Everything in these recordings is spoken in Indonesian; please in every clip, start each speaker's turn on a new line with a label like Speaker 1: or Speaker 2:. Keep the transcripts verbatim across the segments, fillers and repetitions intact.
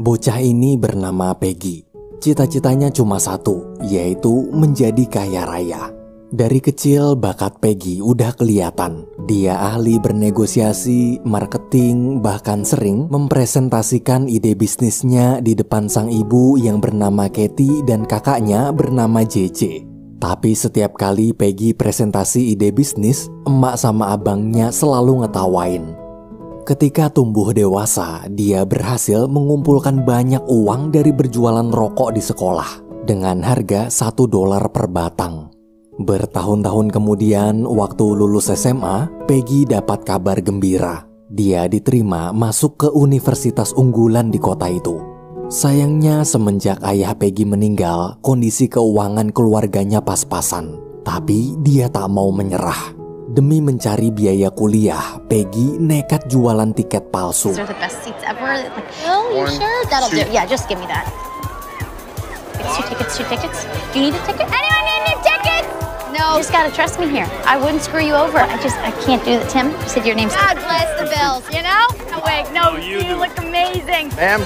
Speaker 1: Bocah ini bernama Peggy. Cita-citanya cuma satu, yaitu menjadi kaya raya. Dari kecil bakat Peggy udah kelihatan. Dia ahli bernegosiasi, marketing, bahkan sering mempresentasikan ide bisnisnya di depan sang ibu yang bernama Katie dan kakaknya bernama J J. Tapi setiap kali Peggy presentasi ide bisnis, emak sama abangnya selalu ngetawain. Ketika tumbuh dewasa, dia berhasil mengumpulkan banyak uang dari berjualan rokok di sekolah dengan harga satu dolar per batang. Bertahun-tahun kemudian, waktu lulus S M A, Peggy dapat kabar gembira. Dia diterima masuk ke universitas unggulan di kota itu. Sayangnya semenjak ayah Peggy meninggal, kondisi keuangan keluarganya pas-pasan. Tapi dia tak mau menyerah. Demi mencari biaya kuliah, Peggy nekat jualan tiket palsu.
Speaker 2: These are the best seats ever. Like, oh, you sure? That'll do. Yeah, just give me that. Two tickets, two tickets. Do you need a ticket? Anyone need any tickets? No. You just gotta trust me here. I wouldn't screw you over. I just, I can't do that. Tim, you said your name's... God bless the Bills, you know? No, wait, no, you, you look amazing.
Speaker 3: Ma'am?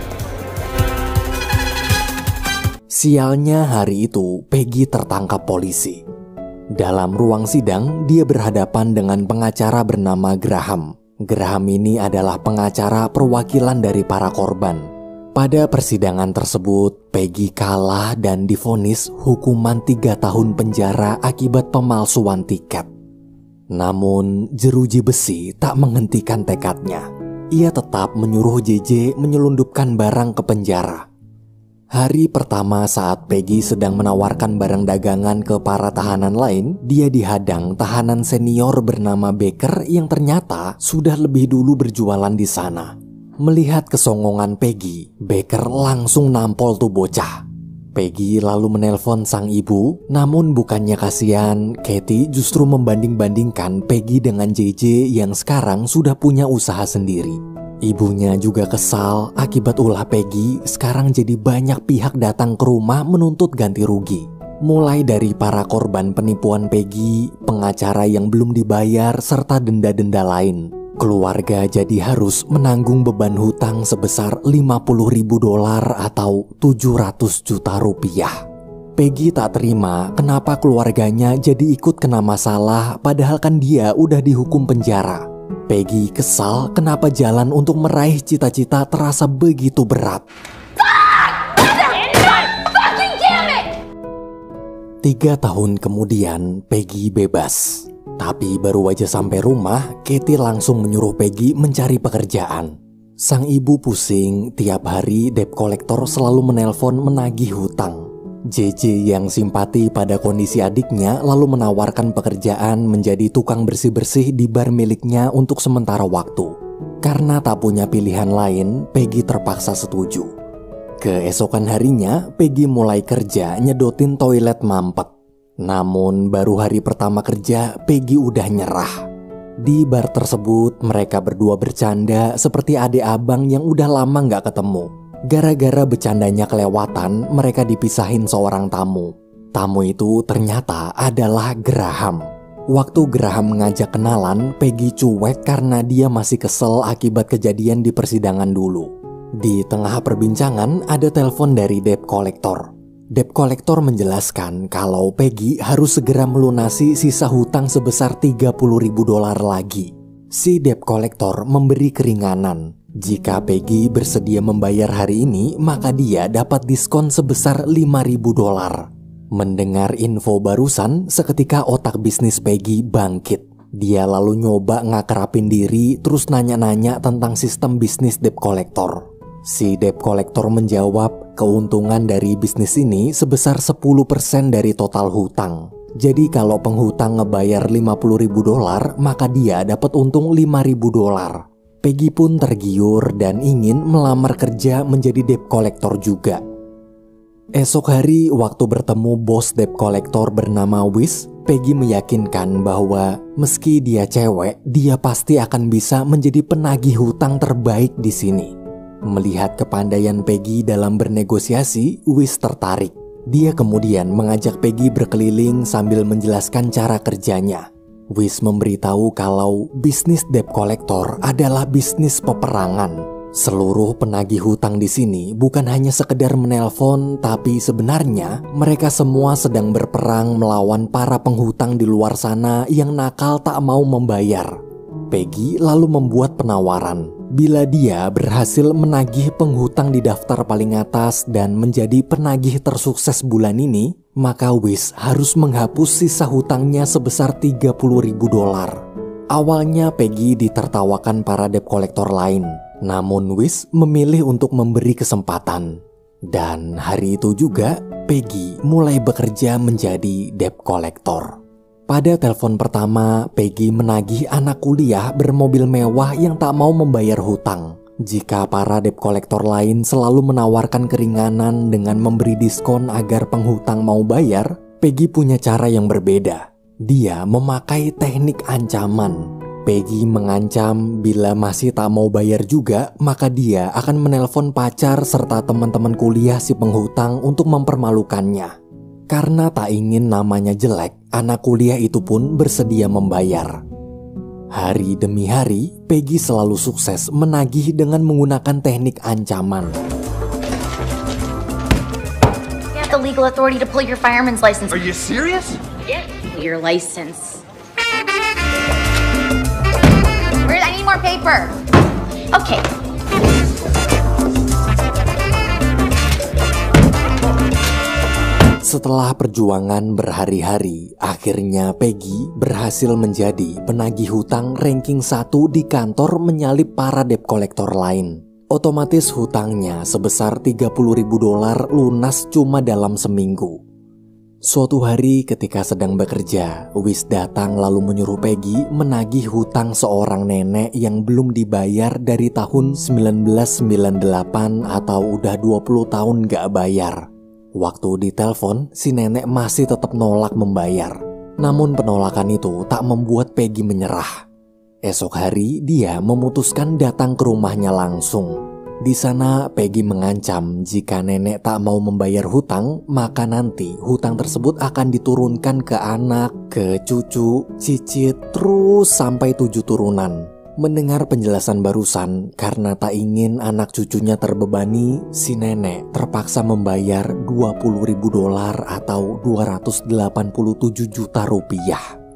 Speaker 1: Sialnya hari itu, Peggy tertangkap polisi. Dalam ruang sidang, dia berhadapan dengan pengacara bernama Graham. Graham ini adalah pengacara perwakilan dari para korban. Pada persidangan tersebut, Peggy kalah dan divonis hukuman tiga tahun penjara akibat pemalsuan tiket. Namun, jeruji besi tak menghentikan tekadnya. Ia tetap menyuruh J J menyelundupkan barang ke penjara. Hari pertama saat Peggy sedang menawarkan barang dagangan ke para tahanan lain, dia dihadang tahanan senior bernama Baker yang ternyata sudah lebih dulu berjualan di sana. Melihat kesongongan Peggy, Baker langsung nampol tuh bocah. Peggy lalu menelpon sang ibu, namun bukannya kasihan, Katie justru membanding-bandingkan Peggy dengan J J yang sekarang sudah punya usaha sendiri. Ibunya juga kesal akibat ulah Peggy, sekarang jadi banyak pihak datang ke rumah menuntut ganti rugi. Mulai dari para korban penipuan Peggy, pengacara yang belum dibayar, serta denda-denda lain. Keluarga jadi harus menanggung beban hutang sebesar lima puluh ribu dolar atau tujuh ratus juta rupiah. Peggy tak terima kenapa keluarganya jadi ikut kena masalah padahal kan dia udah dihukum penjara. Peggy kesal kenapa jalan untuk meraih cita-cita terasa begitu berat. Tiga tahun kemudian, Peggy bebas. Tapi baru aja sampai rumah, Katie langsung menyuruh Peggy mencari pekerjaan. Sang ibu pusing, tiap hari debt collector selalu menelpon menagih hutang. J J yang simpati pada kondisi adiknya lalu menawarkan pekerjaan menjadi tukang bersih-bersih di bar miliknya untuk sementara waktu. Karena tak punya pilihan lain, Peggy terpaksa setuju. Keesokan harinya, Peggy mulai kerja nyedotin toilet mampet. Namun baru hari pertama kerja, Peggy udah nyerah. Di bar tersebut, mereka berdua bercanda seperti adik abang yang udah lama gak ketemu. Gara-gara bercandanya kelewatan, mereka dipisahin seorang tamu. Tamu itu ternyata adalah Graham. Waktu Graham mengajak kenalan, Peggy cuek karena dia masih kesel akibat kejadian di persidangan dulu. Di tengah perbincangan, ada telepon dari debt collector. Debt collector menjelaskan kalau Peggy harus segera melunasi sisa hutang sebesar tiga puluh ribu dolar lagi. Si debt collector memberi keringanan. Jika Peggy bersedia membayar hari ini, maka dia dapat diskon sebesar lima ribu dolar. Mendengar info barusan, seketika otak bisnis Peggy bangkit. Dia lalu nyoba ngakerapin diri, terus nanya-nanya tentang sistem bisnis debt collector. Si debt collector menjawab, keuntungan dari bisnis ini sebesar sepuluh persen dari total hutang. Jadi kalau penghutang ngebayar lima puluh ribu dolar, maka dia dapat untung lima ribu dolar. Peggy pun tergiur dan ingin melamar kerja menjadi debt collector juga. Esok hari waktu bertemu bos debt collector bernama Wiz, Peggy meyakinkan bahwa meski dia cewek, dia pasti akan bisa menjadi penagih hutang terbaik di sini. Melihat kepandaian Peggy dalam bernegosiasi, Wiz tertarik. Dia kemudian mengajak Peggy berkeliling sambil menjelaskan cara kerjanya. Wiz memberitahu kalau bisnis debt collector adalah bisnis peperangan. Seluruh penagih hutang di sini bukan hanya sekedar menelpon, tapi sebenarnya mereka semua sedang berperang melawan para penghutang di luar sana yang nakal tak mau membayar. Peggy lalu membuat penawaran. Bila dia berhasil menagih penghutang di daftar paling atas dan menjadi penagih tersukses bulan ini, maka Wiz harus menghapus sisa hutangnya sebesar tiga puluh ribu dolar. Awalnya Peggy ditertawakan para debt collector lain. Namun Wiz memilih untuk memberi kesempatan. Dan hari itu juga Peggy mulai bekerja menjadi debt collector. Pada telepon pertama, Peggy menagih anak kuliah bermobil mewah yang tak mau membayar hutang. Jika para debt collector lain selalu menawarkan keringanan dengan memberi diskon agar penghutang mau bayar, Peggy punya cara yang berbeda. Dia memakai teknik ancaman. Peggy mengancam bila masih tak mau bayar juga, maka dia akan menelpon pacar serta teman-teman kuliah si penghutang untuk mempermalukannya. Karena tak ingin namanya jelek, anak kuliah itu pun bersedia membayar. Hari demi hari, Peggy selalu sukses menagih dengan menggunakan teknik ancaman.
Speaker 2: You have the legal authority to pull your fireman's license.
Speaker 3: Are you serious?
Speaker 2: Yeah, your license. Where? I need more paper. Okay.
Speaker 1: Setelah perjuangan berhari-hari, akhirnya Peggy berhasil menjadi penagih hutang ranking satu di kantor menyalip para debt collector lain. Otomatis hutangnya sebesar tiga puluh ribu dolar lunas cuma dalam seminggu. Suatu hari ketika sedang bekerja, Wiz datang lalu menyuruh Peggy menagih hutang seorang nenek yang belum dibayar dari tahun seribu sembilan ratus sembilan puluh delapan atau udah dua puluh tahun gak bayar. Waktu ditelepon, si nenek masih tetap nolak membayar. Namun penolakan itu tak membuat Peggy menyerah. Esok hari, dia memutuskan datang ke rumahnya langsung. Di sana, Peggy mengancam jika nenek tak mau membayar hutang, maka nanti hutang tersebut akan diturunkan ke anak, ke cucu, cicit, terus sampai tujuh turunan. Mendengar penjelasan barusan, karena tak ingin anak cucunya terbebani, si nenek terpaksa membayar dua puluh ribu dolar atau dua ratus delapan puluh tujuh juta rupiah.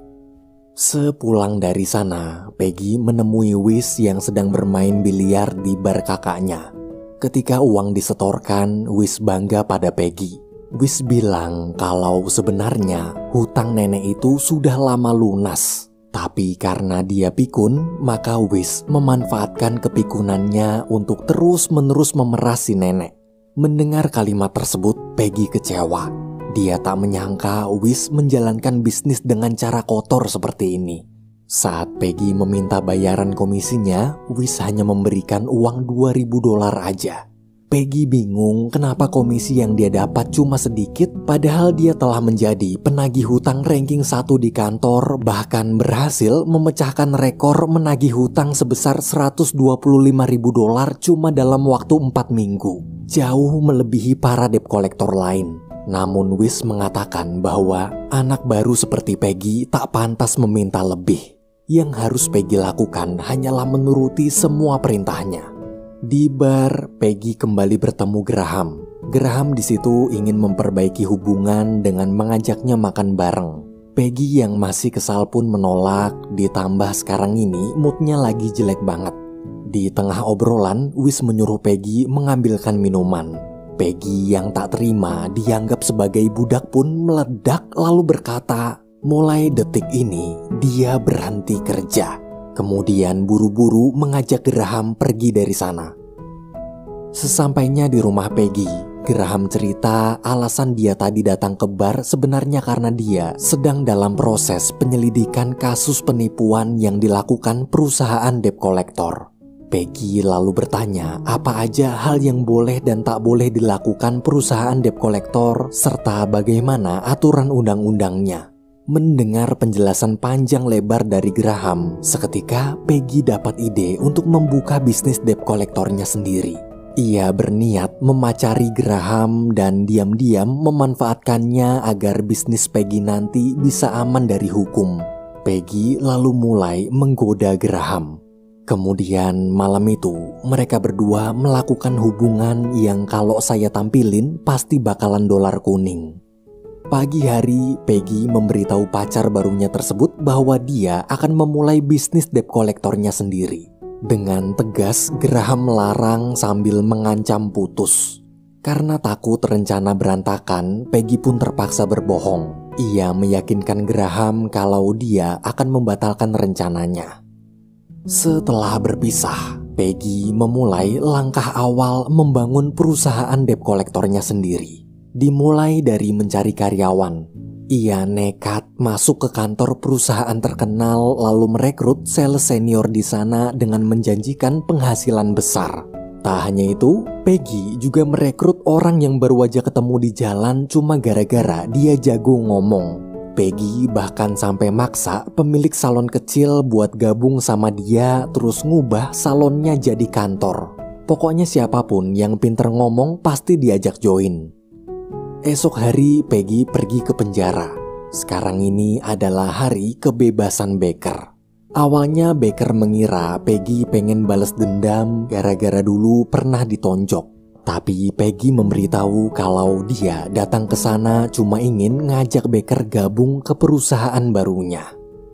Speaker 1: Sepulang dari sana, Peggy menemui Wiz yang sedang bermain biliar di bar kakaknya. Ketika uang disetorkan, Wiz bangga pada Peggy. Wiz bilang kalau sebenarnya hutang nenek itu sudah lama lunas. Tapi karena dia pikun, maka Wiz memanfaatkan kepikunannya untuk terus-menerus memeras si nenek. Mendengar kalimat tersebut, Peggy kecewa. Dia tak menyangka Wiz menjalankan bisnis dengan cara kotor seperti ini. Saat Peggy meminta bayaran komisinya, Wiz hanya memberikan uang dua ribu dolar aja. Peggy bingung kenapa komisi yang dia dapat cuma sedikit, padahal dia telah menjadi penagih hutang ranking satu di kantor, bahkan berhasil memecahkan rekor menagih hutang sebesar seratus dua puluh lima ribu dolar cuma dalam waktu empat minggu. Jauh melebihi para debt collector lain. Namun Wiz mengatakan bahwa anak baru seperti Peggy tak pantas meminta lebih. Yang harus Peggy lakukan hanyalah menuruti semua perintahnya. Di bar, Peggy kembali bertemu Graham. Graham di situ ingin memperbaiki hubungan dengan mengajaknya makan bareng. Peggy yang masih kesal pun menolak, ditambah sekarang ini moodnya lagi jelek banget. Di tengah obrolan, Wiz menyuruh Peggy mengambilkan minuman. Peggy yang tak terima dianggap sebagai budak pun meledak lalu berkata, mulai detik ini dia berhenti kerja. Kemudian buru-buru mengajak Graham pergi dari sana. Sesampainya di rumah Peggy, Graham cerita alasan dia tadi datang ke bar sebenarnya karena dia sedang dalam proses penyelidikan kasus penipuan yang dilakukan perusahaan debt collector. Peggy lalu bertanya apa aja hal yang boleh dan tak boleh dilakukan perusahaan debt collector serta bagaimana aturan undang-undangnya. Mendengar penjelasan panjang lebar dari Graham, seketika Peggy dapat ide untuk membuka bisnis debt collectornya sendiri. Ia berniat memacari Graham dan diam-diam memanfaatkannya agar bisnis Peggy nanti bisa aman dari hukum. Peggy lalu mulai menggoda Graham. Kemudian malam itu mereka berdua melakukan hubungan yang kalau saya tampilin pasti bakalan dolar kuning. Pagi hari, Peggy memberitahu pacar barunya tersebut bahwa dia akan memulai bisnis debt collectornya sendiri. Dengan tegas, Graham melarang sambil mengancam putus. Karena takut rencana berantakan, Peggy pun terpaksa berbohong. Ia meyakinkan Graham kalau dia akan membatalkan rencananya. Setelah berpisah, Peggy memulai langkah awal membangun perusahaan debt collectornya sendiri. Dimulai dari mencari karyawan. Ia nekat masuk ke kantor perusahaan terkenal lalu merekrut sales senior di sana dengan menjanjikan penghasilan besar. Tak hanya itu, Peggy juga merekrut orang yang baru aja ketemu di jalan cuma gara-gara dia jago ngomong. Peggy bahkan sampai maksa pemilik salon kecil buat gabung sama dia terus ngubah salonnya jadi kantor. Pokoknya siapapun yang pinter ngomong pasti diajak join. Esok hari Peggy pergi ke penjara. Sekarang ini adalah hari kebebasan Baker. Awalnya Baker mengira Peggy pengen balas dendam gara-gara dulu pernah ditonjok. Tapi Peggy memberitahu kalau dia datang ke sana cuma ingin ngajak Baker gabung ke perusahaan barunya.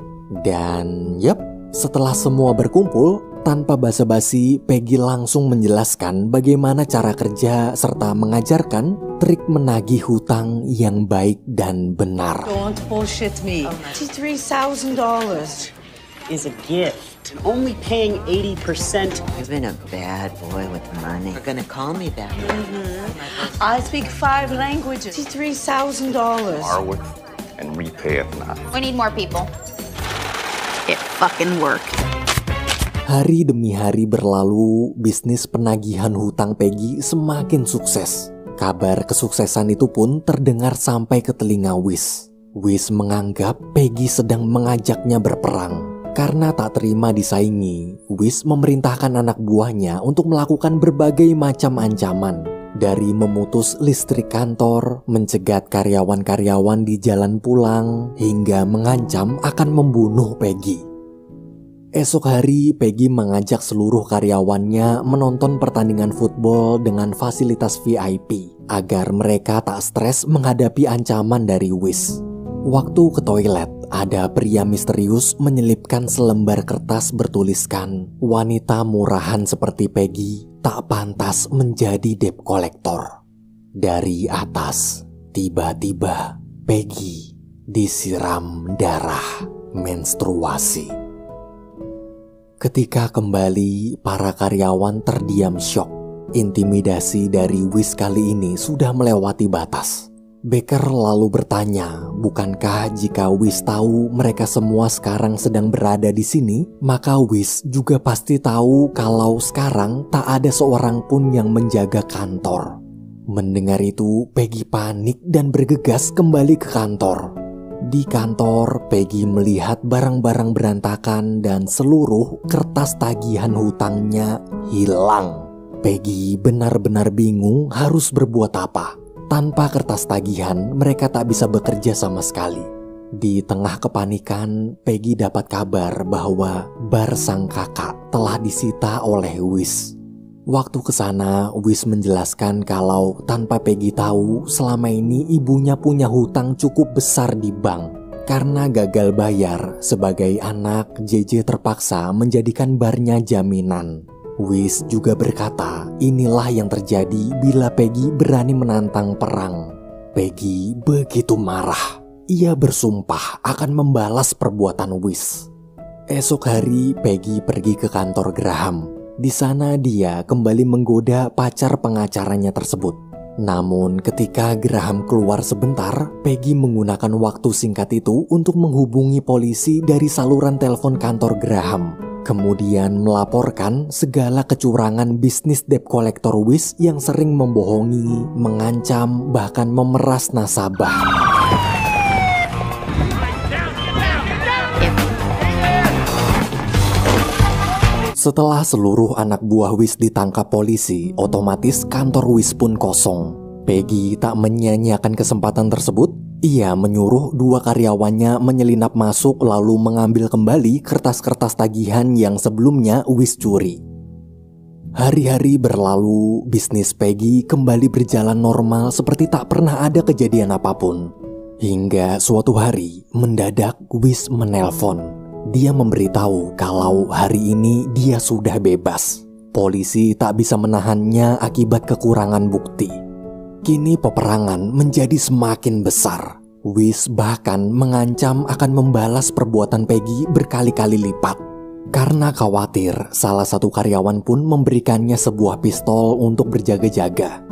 Speaker 1: Dan yep, setelah semua berkumpul, tanpa basa-basi Peggy langsung menjelaskan bagaimana cara kerja serta mengajarkan trik menagih hutang yang baik dan benar.
Speaker 3: Don't bullshit me. fifty-three thousand dollars
Speaker 4: is a gift. Only paying eighty percent.
Speaker 5: You've been a bad boy with money. You're gonna call me that.
Speaker 3: Mm-hmm. I speak five languages. fifty-three thousand dollars.
Speaker 6: Borrow it and repay it now.
Speaker 2: We need more people. It fucking worked.
Speaker 1: Hari demi hari berlalu, bisnis penagihan hutang Peggy semakin sukses. Kabar kesuksesan itu pun terdengar sampai ke telinga Wiz. Wiz menganggap Peggy sedang mengajaknya berperang. Karena tak terima disaingi, Wiz memerintahkan anak buahnya untuk melakukan berbagai macam ancaman. Dari memutus listrik kantor, mencegat karyawan-karyawan di jalan pulang, hingga mengancam akan membunuh Peggy. Esok hari, Peggy mengajak seluruh karyawannya menonton pertandingan football dengan fasilitas V I P agar mereka tak stres menghadapi ancaman dari Wiz. Waktu ke toilet, ada pria misterius menyelipkan selembar kertas bertuliskan, wanita murahan seperti Peggy tak pantas menjadi debt collector. Dari atas, tiba-tiba Peggy disiram darah menstruasi. Ketika kembali, para karyawan terdiam syok. Intimidasi dari Wiz kali ini sudah melewati batas. Baker lalu bertanya, bukankah jika Wiz tahu mereka semua sekarang sedang berada di sini, maka Wiz juga pasti tahu kalau sekarang tak ada seorang pun yang menjaga kantor. Mendengar itu, Peggy panik dan bergegas kembali ke kantor. Di kantor, Peggy melihat barang-barang berantakan dan seluruh kertas tagihan hutangnya hilang. Peggy benar-benar bingung harus berbuat apa. Tanpa kertas tagihan, mereka tak bisa bekerja sama sekali. Di tengah kepanikan, Peggy dapat kabar bahwa bar sang kakak telah disita oleh Wiz. Waktu ke sana, Wiz menjelaskan kalau tanpa Peggy tahu, selama ini ibunya punya hutang cukup besar di bank. Karena gagal bayar, sebagai anak, J J terpaksa menjadikan barnya jaminan. Wiz juga berkata, inilah yang terjadi bila Peggy berani menantang perang. Peggy begitu marah. Ia bersumpah akan membalas perbuatan Wiz. Esok hari, Peggy pergi ke kantor Graham. Di sana dia kembali menggoda pacar pengacaranya tersebut. Namun ketika Graham keluar sebentar, Peggy menggunakan waktu singkat itu untuk menghubungi polisi dari saluran telepon kantor Graham. Kemudian melaporkan segala kecurangan bisnis debt collector Wiz yang sering membohongi, mengancam, bahkan memeras nasabah. Setelah seluruh anak buah Wiz ditangkap polisi, otomatis kantor Wiz pun kosong. Peggy tak menyia-nyiakan kesempatan tersebut. Ia menyuruh dua karyawannya menyelinap masuk lalu mengambil kembali kertas-kertas tagihan yang sebelumnya Wiz curi. Hari-hari berlalu, bisnis Peggy kembali berjalan normal seperti tak pernah ada kejadian apapun. Hingga suatu hari, mendadak Wiz menelpon. Dia memberitahu kalau hari ini dia sudah bebas. Polisi tak bisa menahannya akibat kekurangan bukti. Kini peperangan menjadi semakin besar. Wiz bahkan mengancam akan membalas perbuatan Peggy berkali-kali lipat. Karena khawatir, salah satu karyawan pun memberikannya sebuah pistol untuk berjaga-jaga.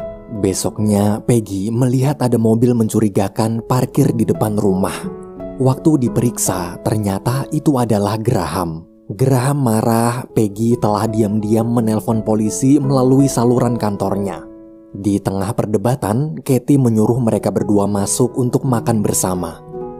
Speaker 1: Besoknya, Peggy melihat ada mobil mencurigakan parkir di depan rumah. Waktu diperiksa, ternyata itu adalah Graham. Graham marah, Peggy telah diam-diam menelpon polisi melalui saluran kantornya. Di tengah perdebatan, Katie menyuruh mereka berdua masuk untuk makan bersama.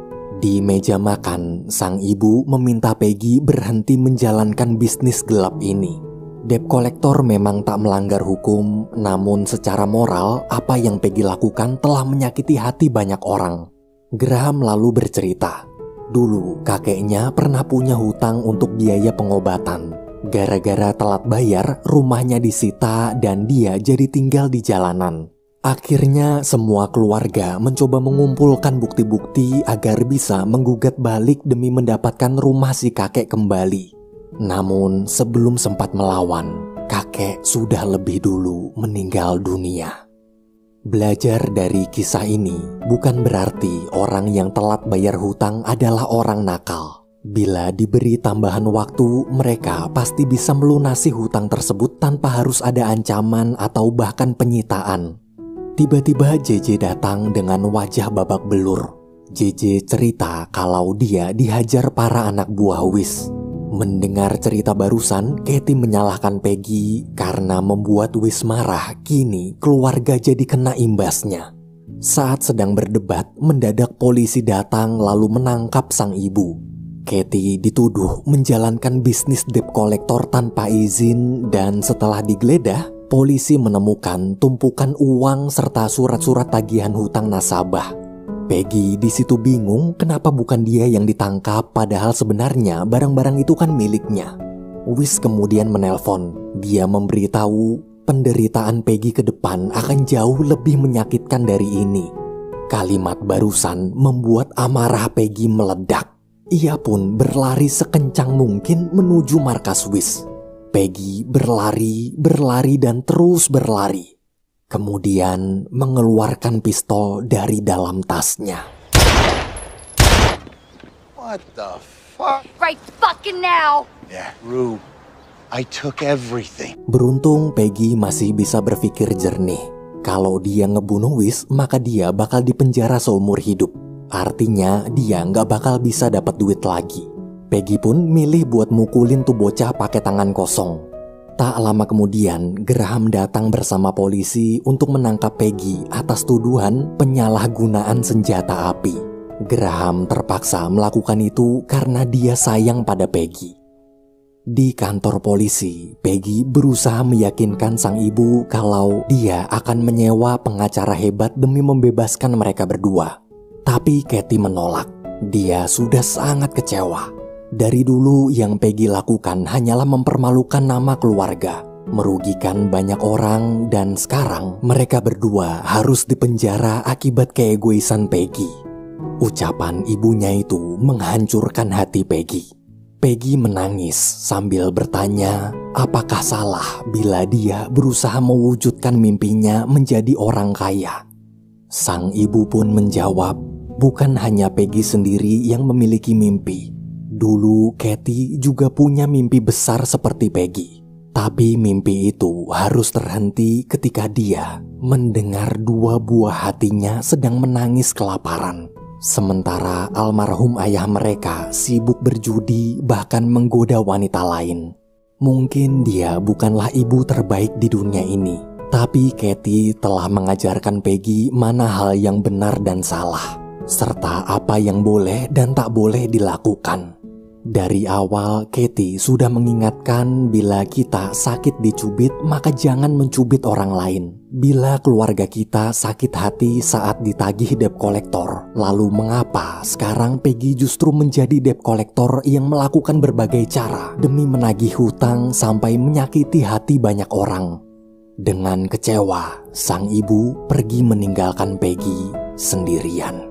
Speaker 1: Di meja makan, sang ibu meminta Peggy berhenti menjalankan bisnis gelap ini. Debt collector memang tak melanggar hukum, namun secara moral, apa yang Peggy lakukan telah menyakiti hati banyak orang. Graham lalu bercerita, dulu kakeknya pernah punya hutang untuk biaya pengobatan. Gara-gara telat bayar, rumahnya disita dan dia jadi tinggal di jalanan. Akhirnya semua keluarga mencoba mengumpulkan bukti-bukti agar bisa menggugat balik demi mendapatkan rumah si kakek kembali. Namun sebelum sempat melawan, kakek sudah lebih dulu meninggal dunia. Belajar dari kisah ini bukan berarti orang yang telat bayar hutang adalah orang nakal. Bila diberi tambahan waktu, mereka pasti bisa melunasi hutang tersebut tanpa harus ada ancaman atau bahkan penyitaan. Tiba-tiba J J datang dengan wajah babak belur. J J cerita kalau dia dihajar para anak buah Wiz. Mendengar cerita barusan, Katie menyalahkan Peggy karena membuat Wiz marah. Kini keluarga jadi kena imbasnya. Saat sedang berdebat, mendadak polisi datang lalu menangkap sang ibu. Katie dituduh menjalankan bisnis debt collector tanpa izin dan setelah digeledah, polisi menemukan tumpukan uang serta surat-surat tagihan hutang nasabah. Peggy di situ bingung kenapa bukan dia yang ditangkap padahal sebenarnya barang-barang itu kan miliknya. Wiz kemudian menelpon. Dia memberitahu penderitaan Peggy ke depan akan jauh lebih menyakitkan dari ini. Kalimat barusan membuat amarah Peggy meledak. Ia pun berlari sekencang mungkin menuju markas Wiz. Peggy berlari, berlari dan terus berlari. Kemudian mengeluarkan pistol dari dalam tasnya.
Speaker 7: What the fuck?
Speaker 2: Right fucking now!
Speaker 7: Yeah, Rue, I took everything.
Speaker 1: Beruntung Peggy masih bisa berpikir jernih. Kalau dia ngebunuh Wiz, maka dia bakal dipenjara seumur hidup. Artinya dia nggak bakal bisa dapat duit lagi. Peggy pun milih buat mukulin tuh bocah pakai tangan kosong. Tak lama kemudian, Graham datang bersama polisi untuk menangkap Peggy atas tuduhan penyalahgunaan senjata api. Graham terpaksa melakukan itu karena dia sayang pada Peggy. Di kantor polisi, Peggy berusaha meyakinkan sang ibu kalau dia akan menyewa pengacara hebat demi membebaskan mereka berdua. Tapi Katie menolak. Dia sudah sangat kecewa. Dari dulu yang Peggy lakukan hanyalah mempermalukan nama keluarga, merugikan banyak orang, dan sekarang mereka berdua harus dipenjara akibat keegoisan Peggy. Ucapan ibunya itu menghancurkan hati Peggy. Peggy menangis sambil bertanya, apakah salah bila dia berusaha mewujudkan mimpinya menjadi orang kaya? Sang ibu pun menjawab, bukan hanya Peggy sendiri yang memiliki mimpi. Dulu Katie juga punya mimpi besar seperti Peggy. Tapi mimpi itu harus terhenti ketika dia mendengar dua buah hatinya sedang menangis kelaparan. Sementara almarhum ayah mereka sibuk berjudi bahkan menggoda wanita lain. Mungkin dia bukanlah ibu terbaik di dunia ini. Tapi Katie telah mengajarkan Peggy mana hal yang benar dan salah, serta apa yang boleh dan tak boleh dilakukan. Dari awal, Katie sudah mengingatkan bila kita sakit dicubit, maka jangan mencubit orang lain. Bila keluarga kita sakit hati saat ditagih debt collector, lalu mengapa sekarang Peggy justru menjadi debt collector yang melakukan berbagai cara demi menagih hutang sampai menyakiti hati banyak orang? Dengan kecewa, sang ibu pergi meninggalkan Peggy sendirian.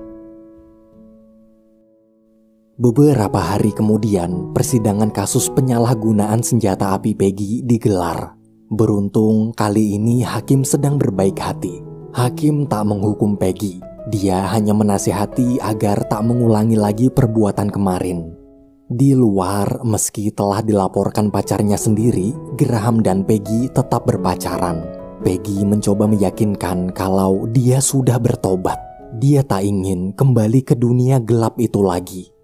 Speaker 1: Beberapa hari kemudian, persidangan kasus penyalahgunaan senjata api Peggy digelar. Beruntung kali ini hakim sedang berbaik hati. Hakim tak menghukum Peggy. Dia hanya menasihati agar tak mengulangi lagi perbuatan kemarin. Di luar, meski telah dilaporkan pacarnya sendiri, Graham dan Peggy tetap berpacaran. Peggy mencoba meyakinkan kalau dia sudah bertobat. Dia tak ingin kembali ke dunia gelap itu lagi.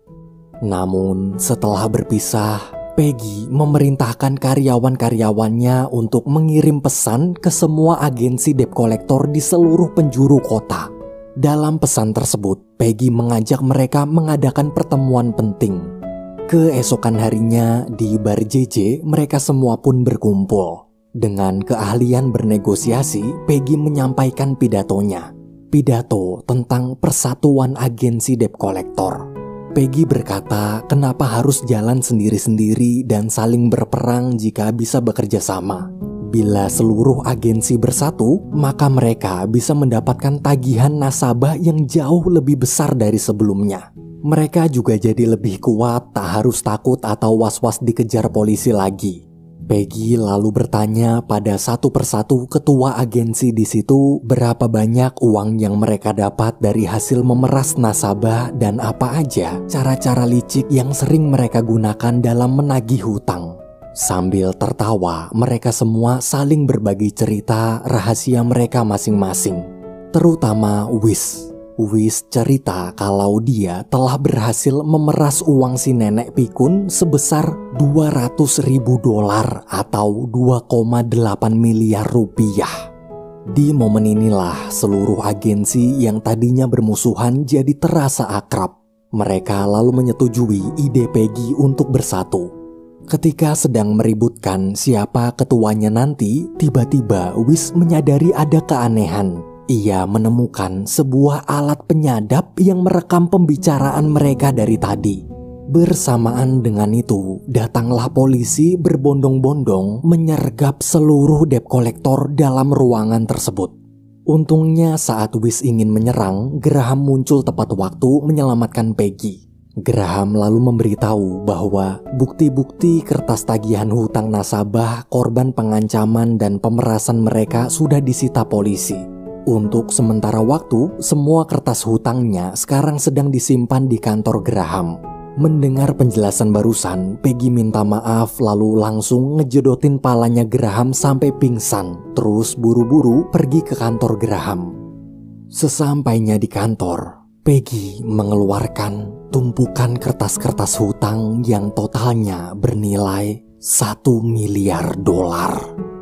Speaker 1: Namun setelah berpisah, Peggy memerintahkan karyawan-karyawannya untuk mengirim pesan ke semua agensi debt collector di seluruh penjuru kota. Dalam pesan tersebut, Peggy mengajak mereka mengadakan pertemuan penting. Keesokan harinya di bar J J, mereka semua pun berkumpul. Dengan keahlian bernegosiasi, Peggy menyampaikan pidatonya. Pidato tentang persatuan agensi debt collector. Peggy berkata kenapa harus jalan sendiri-sendiri dan saling berperang jika bisa bekerja sama. Bila seluruh agensi bersatu, maka mereka bisa mendapatkan tagihan nasabah yang jauh lebih besar dari sebelumnya. Mereka juga jadi lebih kuat, tak harus takut atau was-was dikejar polisi lagi. Peggy lalu bertanya pada satu persatu ketua agensi di situ berapa banyak uang yang mereka dapat dari hasil memeras nasabah dan apa aja cara-cara licik yang sering mereka gunakan dalam menagih hutang. Sambil tertawa, mereka semua saling berbagi cerita rahasia mereka masing-masing. Terutama Wis. Wis cerita kalau dia telah berhasil memeras uang si nenek pikun sebesar dua ratus ribu dolar atau dua koma delapan miliar rupiah. Di momen inilah seluruh agensi yang tadinya bermusuhan jadi terasa akrab. Mereka lalu menyetujui ide Peggy untuk bersatu. Ketika sedang meributkan siapa ketuanya nanti, tiba-tiba Wis menyadari ada keanehan. Ia menemukan sebuah alat penyadap yang merekam pembicaraan mereka dari tadi. Bersamaan dengan itu, datanglah polisi berbondong-bondong menyergap seluruh debt collector dalam ruangan tersebut. Untungnya saat Wis ingin menyerang, Graham muncul tepat waktu menyelamatkan Peggy. Graham lalu memberitahu bahwa bukti-bukti kertas tagihan hutang nasabah, korban pengancaman dan pemerasan mereka sudah disita polisi. Untuk sementara waktu, semua kertas hutangnya sekarang sedang disimpan di kantor Graham. Mendengar penjelasan barusan, Peggy minta maaf lalu langsung ngejedotin palanya Graham sampai pingsan, terus buru-buru pergi ke kantor Graham. Sesampainya di kantor, Peggy mengeluarkan tumpukan kertas-kertas hutang yang totalnya bernilai satu miliar dolar.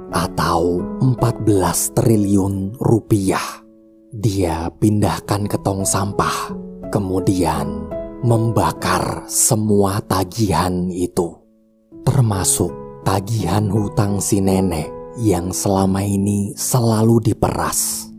Speaker 1: Atau empat belas triliun rupiah. Dia pindahkan ke tong sampah, kemudian membakar semua tagihan itu, termasuk tagihan hutang si nenek yang selama ini selalu diperas.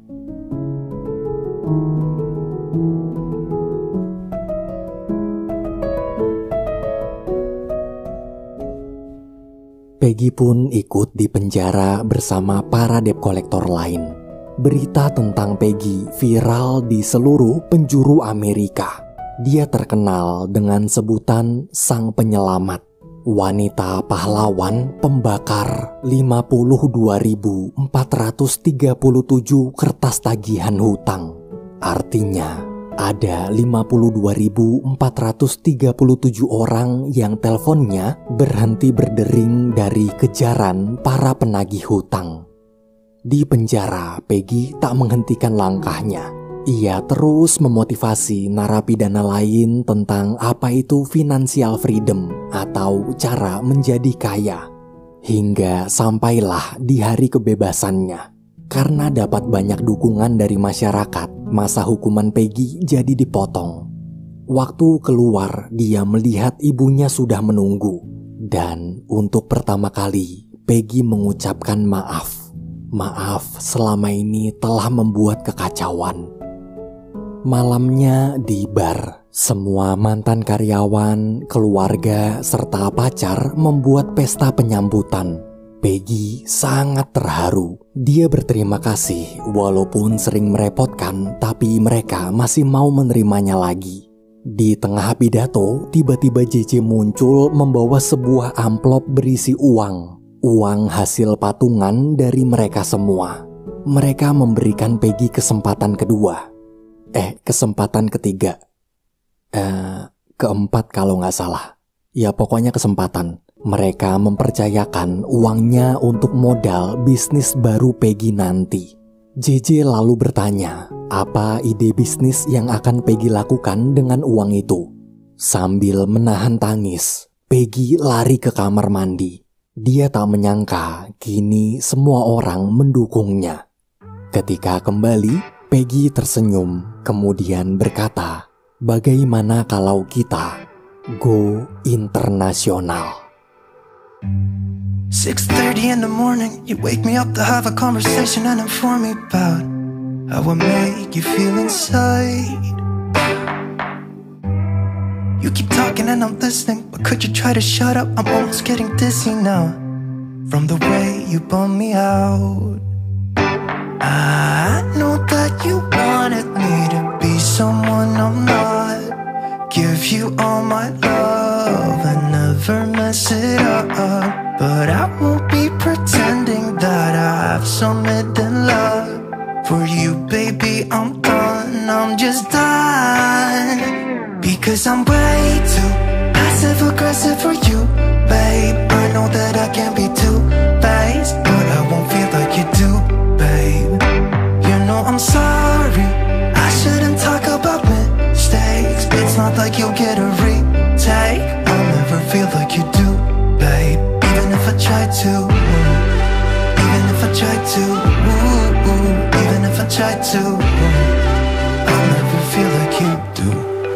Speaker 1: Peggy pun ikut di penjara bersama para debt collector lain. Berita tentang Peggy viral di seluruh penjuru Amerika. Dia terkenal dengan sebutan Sang Penyelamat, wanita pahlawan pembakar lima puluh dua ribu empat ratus tiga puluh tujuh kertas tagihan hutang. Artinya, ada lima puluh dua ribu empat ratus tiga puluh tujuh orang yang teleponnya berhenti berdering dari kejaran para penagih hutang. Di penjara, Peggy tak menghentikan langkahnya. Ia terus memotivasi narapidana lain tentang apa itu financial freedom atau cara menjadi kaya. Hingga sampailah di hari kebebasannya. Karena dapat banyak dukungan dari masyarakat, masa hukuman Peggy jadi dipotong. Waktu keluar, dia melihat ibunya sudah menunggu. Dan untuk pertama kali, Peggy mengucapkan maaf. Maaf selama ini telah membuat kekacauan. Malamnya di bar, semua mantan karyawan, keluarga, serta pacar membuat pesta penyambutan. Peggy sangat terharu. Dia berterima kasih walaupun sering merepotkan, tapi mereka masih mau menerimanya lagi. Di tengah pidato, tiba-tiba J J muncul membawa sebuah amplop berisi uang. Uang hasil patungan dari mereka semua. Mereka memberikan Peggy kesempatan kedua. Eh, kesempatan ketiga. Eh, keempat kalau nggak salah. Ya pokoknya kesempatan. Mereka mempercayakan uangnya untuk modal bisnis baru Peggy nanti. J J lalu bertanya, apa ide bisnis yang akan Peggy lakukan dengan uang itu? Sambil menahan tangis, Peggy lari ke kamar mandi. Dia tak menyangka kini semua orang mendukungnya. Ketika kembali, Peggy tersenyum kemudian berkata, bagaimana kalau kita go internasional?
Speaker 8: six thirty in the morning, you wake me up to have a conversation and inform me about how I make you feel inside. You keep talking and I'm listening, but could you try to shut up? I'm almost getting dizzy now from the way you bum me out. I know that you wanted me to be someone I'm not. Give you all my love and never mess it up. But I won't be pretending that I have some hidden love for you, baby. I'm done, I'm just done. Because I'm way too passive-aggressive for you, babe. I know that I can be two-faced, but I won't feel like you do, babe. You know I'm sorry, I shouldn't talk about mistakes. It's not like you'll get a retake. I'll never feel like you do, babe. Even if I try to, even if I try to, even if I try to, I'll never feel like you do.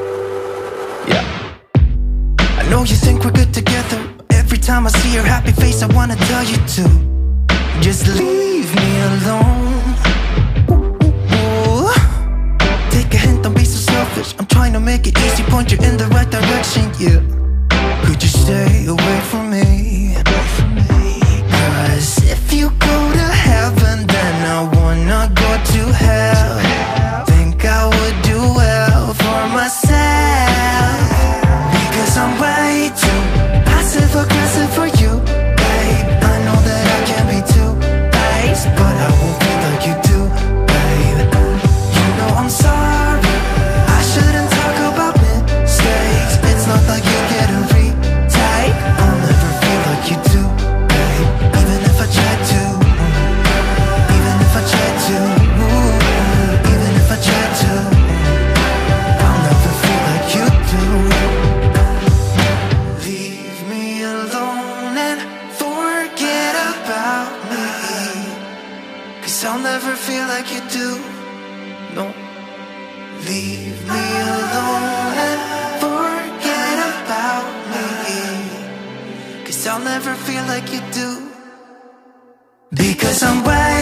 Speaker 8: I know you think we're good together. Every time I see your happy face, I wanna tell you to just leave me alone. Ooh. Take a hint, don't be so selfish. I'm trying to make it easy, point you in the right direction, yeah. Could you stay away from me? Cause if you go to heaven, then I wanna go to hell. Think I would do well for myself. Because I'm way too passive-aggressive for you, babe. I know that I can be two-faced, but I won't be like you do, babe. You know I'm sorry, I shouldn't talk about mistakes. It's not like you get a retake. I'll never feel like you do, babe. Even if I try to, even if I try to, even if I try to, I'll never feel like you do. I'll never feel like you do. No. Leave me alone and forget about me. Cause I'll never feel like you do. Because I'm way